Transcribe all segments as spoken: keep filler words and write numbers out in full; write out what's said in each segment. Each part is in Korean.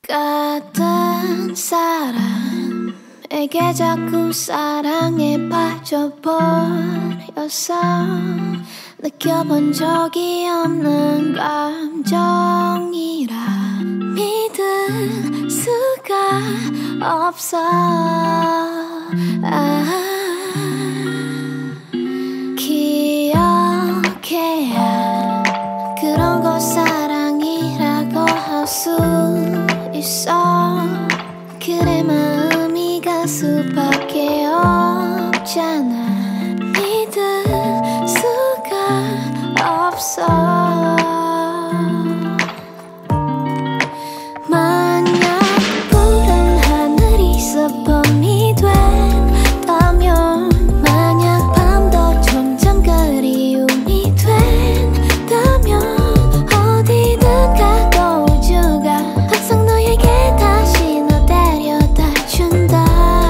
같은 사람에게 자꾸 사랑에 빠져버렸어. 느껴본 적이 없는 감정이라 믿을 수가 없어. 아, 기억해야 그런 거 사랑이라고 할 수 있어. 그래 마음이 갈 수밖에 없잖아. 믿을 수가 없어. 만약 푸른 하늘이 스범이 된다면, 만약 밤도 점점 그리움이 된다면, 어디든 가고 우주가 항상 너에게 다시 너 데려다 준다.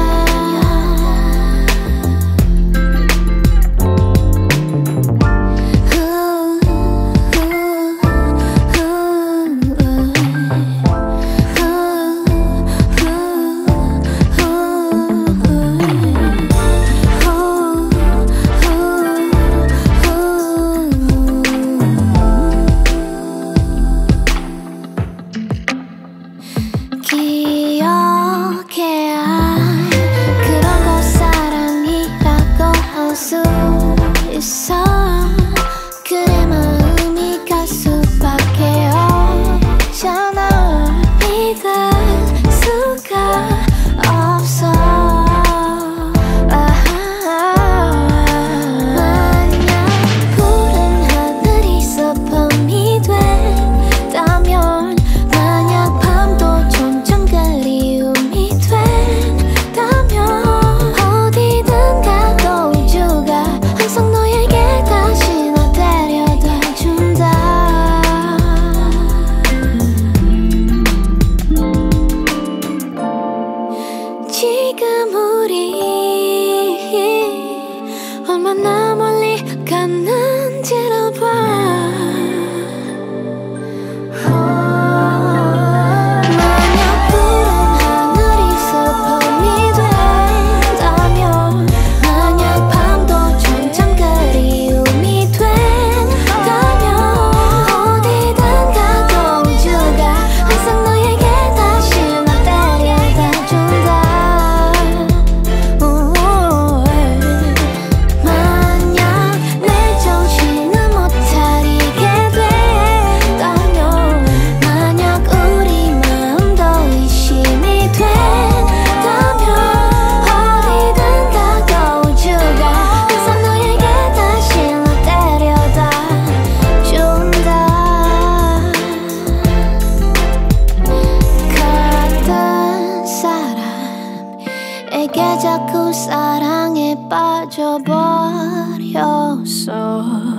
기억해야 그런 거 사랑이라고 할 수 있어. 그래 마음이 갈 수밖에 없잖아. 믿을 수가 없어. 만약 푸른 하늘이 스범이 된다면, 만약 밤도 점점 그리움이 된다면, 어디든 가고 우주가 항상 너에게 다시 너 데려다 준다. 지금 우리 얼마나 멀리 갔는지를 봐. 만약 푸른 하늘이 스범이 된다면, 만약 밤도 점점 그리움이 된다면, 어디든 가고 우주가 항상 너에게 다시 너 데려다 준다. 만약 내 정신을 못 차리게 된다면, 만약 우리 마음도 의심이 된다면, 어디든 가고 우주가 항상 너에게 다시 너 데려다 준다. 같은 사람에게 자꾸 사랑에 빠져버렸어.